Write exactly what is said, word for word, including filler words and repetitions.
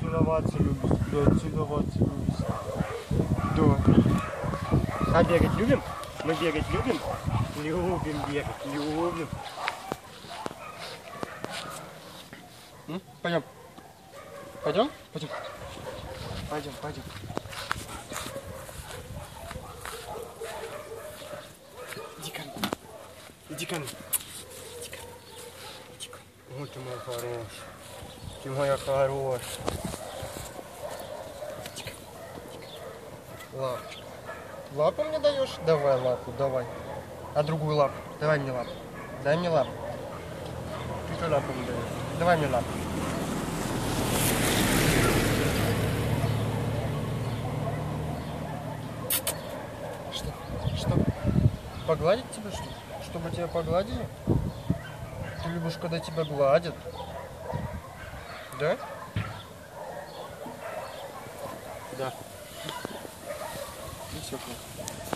целоваться любишь, да, целоваться любишь. Да. А бегать любим? Мы бегать любим? Любим бегать, любим. М? Пойдем. Пойдем? Пойдем. Пойдем, пойдем. Иди ко мне. Иди ко мне. Иди ко мне. Иди ко мне. Вот ты мой хороший. Ты моя хорошая. Иди ко мне. Лапочка. Лапу мне даешь? Давай лапу, давай. А другую лапу? Давай мне лапу. Дай мне лапу. Ты что лапу не даешь? Давай мне лапу. Что? Что? Погладить тебя, что ли? Чтобы тебя погладили? Ты любишь, когда тебя гладят? Да? Да. И все.